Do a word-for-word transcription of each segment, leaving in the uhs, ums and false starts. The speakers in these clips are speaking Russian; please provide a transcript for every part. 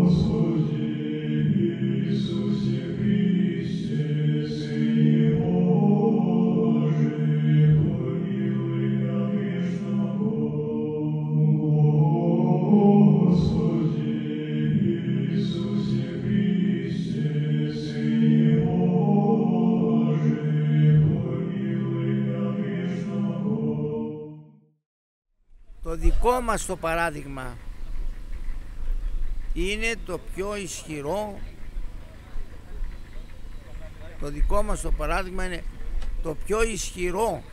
Το δικό μας το παράδειγμα είναι το πιο ισχυρό, το δικό μας το παράδειγμα είναι το πιο ισχυρό,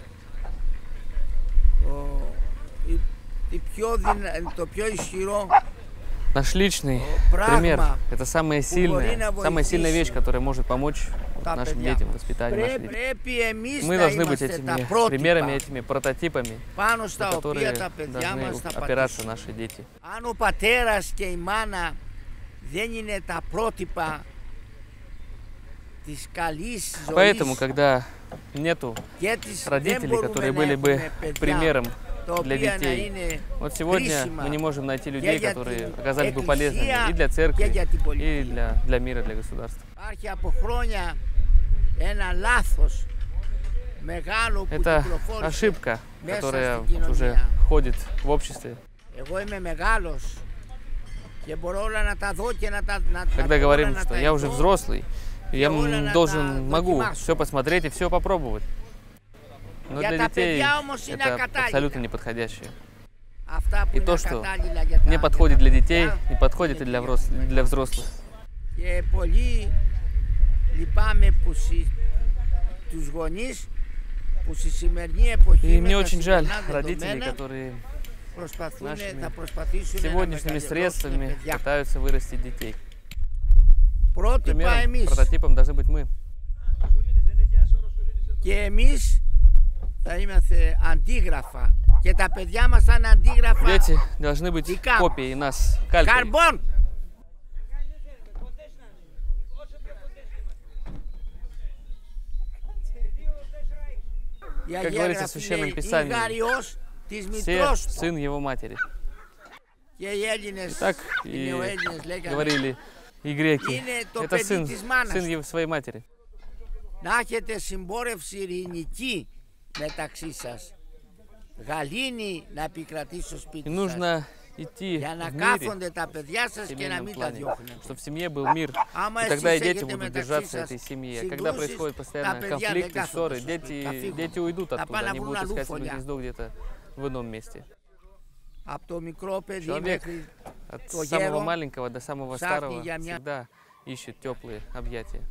το, η, η πιο δυνα, το πιο ισχυρό. Наш личный пример – это самая сильная, самая сильная вещь, которая может помочь нашим детям в воспитании наших детей. Мы должны быть этими примерами, этими прототипами, на которые должны опираться наши дети. Поэтому, когда нету родителей, которые были бы примером для детей. Вот сегодня мы не можем найти людей, которые оказались бы полезными и для церкви, и для, для мира, для государства. Это ошибка, которая уже ходит в обществе. Когда говорим, что я уже взрослый, я должен, могу все посмотреть и все попробовать. Но для детей это абсолютно неподходящее. И то, что не подходит для детей, не подходит и для взрослых. И мне очень жаль родителей, которые нашими сегодняшними средствами пытаются вырастить детей. Примером, прототипом должны быть мы. Дети должны быть копией нас, калькой. Как говорится в Священном Писании, все сын его матери. И так и говорили и греки. Это сын, сын его своей матери. И нужно идти в мире, в семейном плане, чтобы в семье был мир, и тогда и дети будут держаться этой семьи. Когда происходят постоянно конфликты, ссоры, дети, дети уйдут оттуда, они будут искать себе гнездо где-то в ином месте. Человек от самого маленького до самого старого всегда ищет теплые объятия.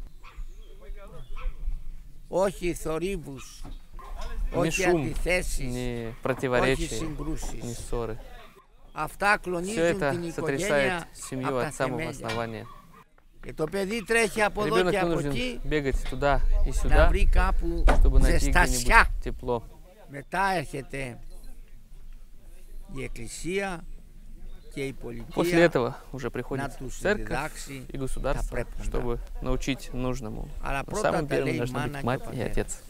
Ни шум, ни противоречия, ни ссоры. Все это сотрясает семью от самого основания. Ребенок вынужден бегать туда и сюда, чтобы найти где-нибудь тепло. После этого уже приходит церковь и государство, чтобы научить нужному. Но самым первым должны быть мать и отец.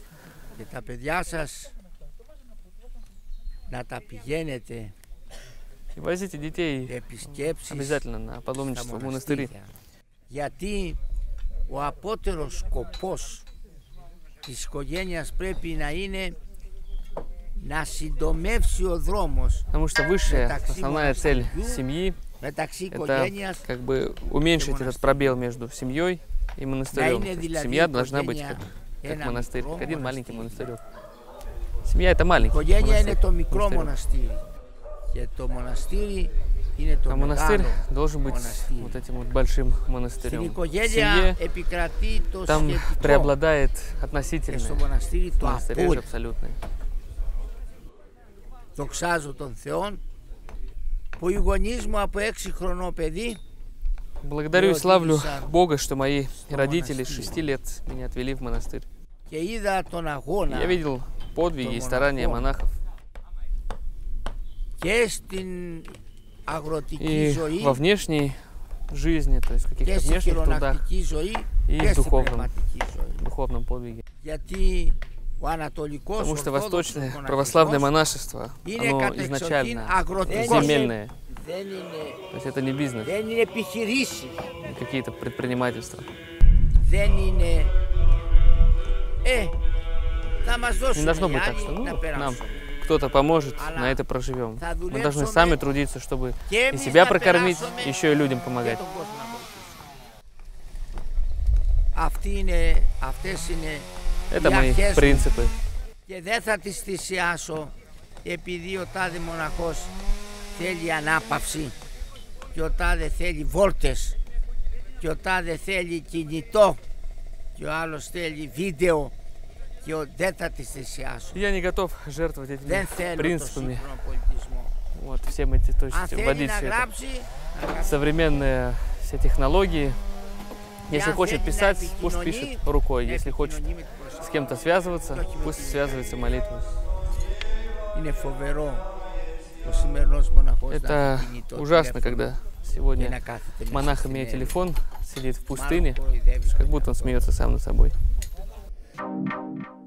И возите детей обязательно на паломничество в монастыри. Потому что высшая, основная цель семьи – это как бы уменьшить этот пробел между семьей и монастырем. Семья должна быть как, как монастырь, как один маленький монастырь. Семья – это маленький монастырь. А монастырь должен быть вот этим вот большим монастырем. В семье там преобладает относительное, монастырь же абсолютный. Благодарю и славлю Бога, что мои родители с шести лет меня отвели в монастырь. Я видел подвиги и старания монахов. И во внешней жизни, то есть в каких-то внешних трудах, и в духовном, духовном подвиге. Потому что восточное православное монашество, оно изначально земельное. То есть это не бизнес, какие-то предпринимательства. Не должно быть так, что ну, нам кто-то поможет, на это проживем. Мы должны сами трудиться, чтобы и себя прокормить, еще и людям помогать. Это мои принципы. Επειδή ο τάδε μοναχός θέλει ανάπαυση και ο τάδε θέλει βόλτες και ο τάδε θέλει κινητό και ο άλλος θέλει βίντεο και ο, δεν θα τις θυσιάσω. Я не готов жертвовать этими принципами. Вот, всем эти, то есть вводить все это. Современные все технологии. Если хочет писать, пусть пишет рукой. Если хочет с кем-то связываться, пусть связывается молитвой. Это ужасно, когда сегодня монах, имея телефон, сидит в пустыне, как будто он смеется сам над собой.